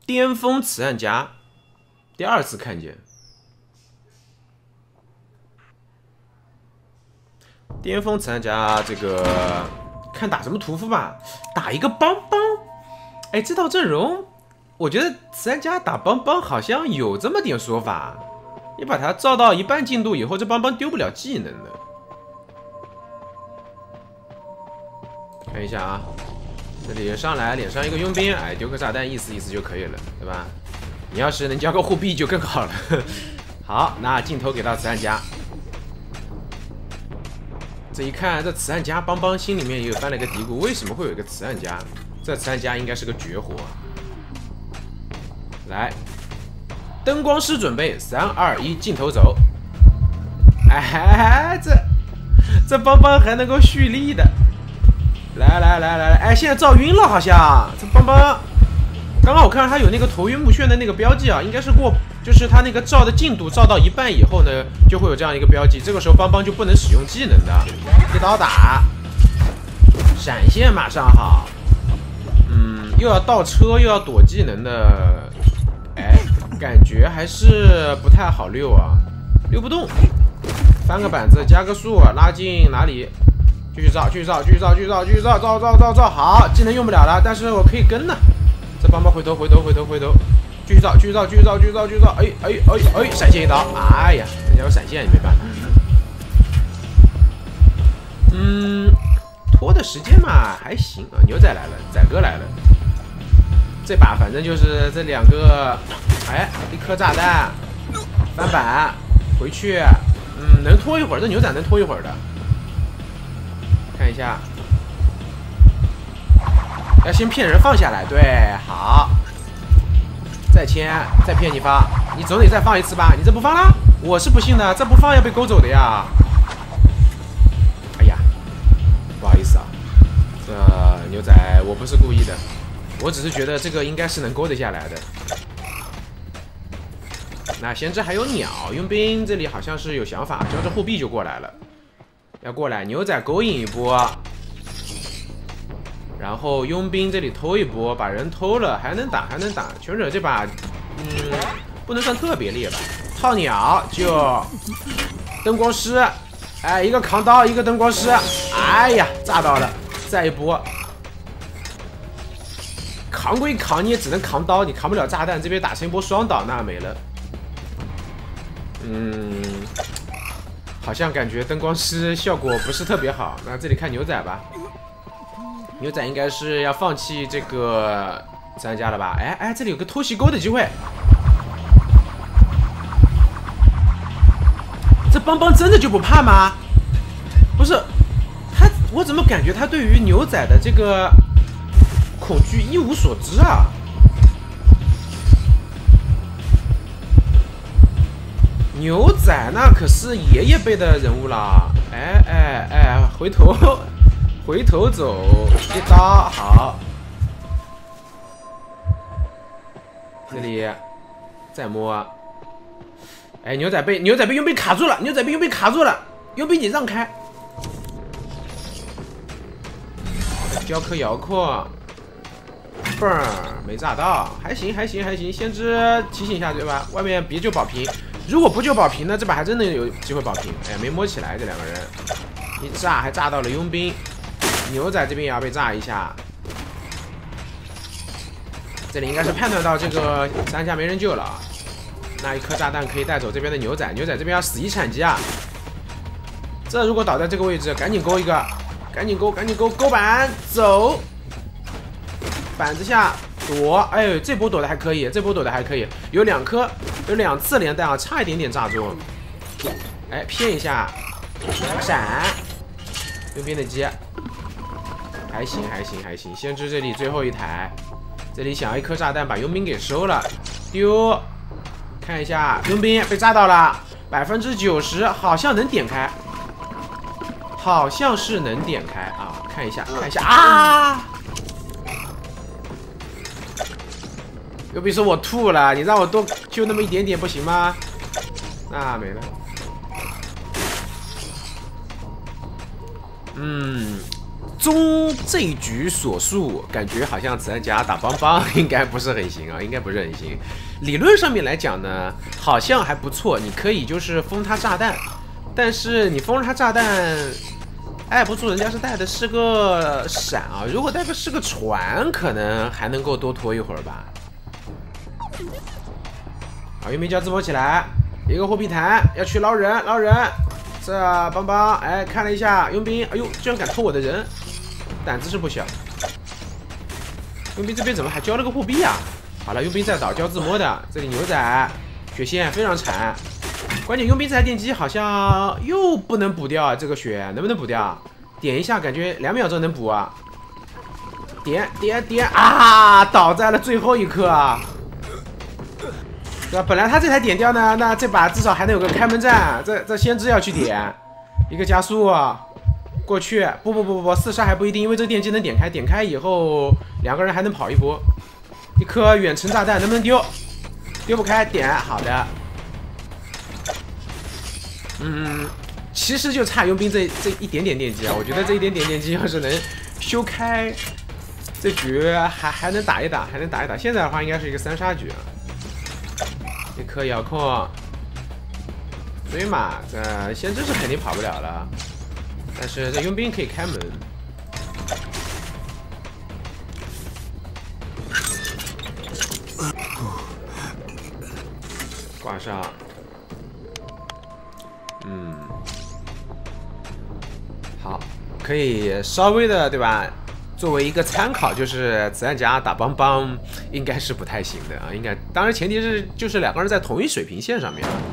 巅峰此岸夹，第2次看见。巅峰此岸夹，这个看打什么屠夫吧，打一个邦邦。哎，这套阵容，我觉得此岸夹打邦邦好像有这么点说法。你把它造到一半进度以后，这邦邦丢不了技能的。看一下啊，这里上来脸上一个佣兵，哎，丢个炸弹意思意思就可以了，对吧？你要是能交个护臂就更好了。好，那镜头给到此岸夹。这一看，这此岸夹邦邦心里面也有翻了一个嘀咕：为什么会有一个此岸夹？这此岸夹应该是个绝活。来，灯光师准备，3、2、1，镜头走。哎，这邦邦还能够蓄力的。来，哎，现在照晕了，好像这邦邦。刚刚我看到他有那个头晕目眩的那个标记啊，应该是就是他那个照的进度照到一半以后呢，就会有这样一个标记。这个时候邦邦就不能使用技能的，一刀打，闪现马上好。又要倒车又要躲技能的，哎，感觉还是不太好溜啊，溜不动。翻个板子加个速，拉近哪里？继续造，好，技能用不了了，但是我可以跟呢。这邦邦回头，继续造，哎，闪现一刀，哎呀，人家有闪现也没办法。拖的时间嘛还行啊，牛仔来了，仔哥来了。这把反正就是这2个，哎，一颗炸弹，翻板回去，能拖一会儿，这牛仔能拖一会儿的。看一下，要先骗人放下来，对，好，再签，再骗你放，你总得再放一次吧？你这不放啦？我是不信的，这不放要被勾走的呀。哎呀，不好意思啊，这牛仔我不是故意的，我只是觉得这个应该是能勾得下来的。那先知还有鸟，佣兵这里好像是有想法，交着护臂就过来了。要过来，牛仔勾引一波，然后佣兵这里偷一波，把人偷了，还能打。全者这把，不能算特别烈吧。套鸟就灯光师，哎，一个扛刀，一个灯光师，哎呀，炸到了，再一波。扛归扛，你也只能扛刀，你扛不了炸弹。这边打成一波双倒，那没了。好像感觉灯光师效果不是特别好。那这里看牛仔吧，牛仔应该是要放弃这个参加了吧？哎，这里有个偷袭钩的机会。这邦邦真的就不怕吗？不是，我怎么感觉他对于牛仔的这个恐惧一无所知啊？牛仔那可是爷爷辈的人物啦！哎，回头走，一刀好。这里再摸，哎，牛仔被佣兵卡住了，佣兵你让开。交颗遥控，嘣，没炸到，还行。先知提醒一下对吧？外面别就保平。如果不救保平呢，这把还真的有机会保平。哎，没摸起来这2个人，一炸还炸到了佣兵，牛仔这边也要被炸一下。这里应该是判断到这个3家没人救了啊，那一颗炸弹可以带走这边的牛仔这边要死一铲机啊。这如果倒在这个位置，赶紧勾一个，赶紧勾板走，板子下。躲，哎，这波躲的还可以，有2次连弹啊，差一点点炸中。哎，骗一下，闪，右边的鸡，还行。先知这里最后一台，这里想要一颗炸弹把佣兵给收了，丢，看一下佣兵被炸到了，90%好像能点开，啊，看一下啊！又别说我吐了，你让我多救那么一点点不行吗？那没了。 综这一局所述，感觉好像子弹夹打邦邦应该不是很行啊，应该不是很行。理论上面来讲呢，好像还不错，你可以就是封他炸弹，但是你封了他炸弹，挨不住人家是带的是个闪啊，如果带的是个船，可能还能够多拖一会儿吧。好，佣兵叫自摸起来，一个货币弹要去捞人，捞人。这邦邦，哎，看了一下佣兵，哎呦，居然敢偷我的人，胆子是不小。佣兵这边怎么还交了个货币啊？好了，佣兵在倒，交自摸的。这里牛仔血线非常惨，关键佣兵这台电机好像又不能补掉啊，这个血能不能补掉？点一下，感觉2秒钟能补啊。点啊，倒在了最后一刻啊。对吧？本来他这台点掉呢，那这把至少还能有个开门战。这先知要去点一个加速过去，不，4杀还不一定，因为这个电机能点开，点开以后2个人还能跑一波。一颗远程炸弹能不能丢？丢不开，点好的。其实就差佣兵这一点点电机啊，我觉得这一点点电机要是能修开，这局还能打一打，还能打一打。现在的话应该是一个3杀局啊。一颗遥控追嘛，这先知是肯定跑不了了，但是这佣兵可以开门。挂上，好，可以稍微的对吧？作为一个参考，就是子弹夹打邦邦应该是不太行的啊，应该，当然前提是就是2个人在同一水平线上面。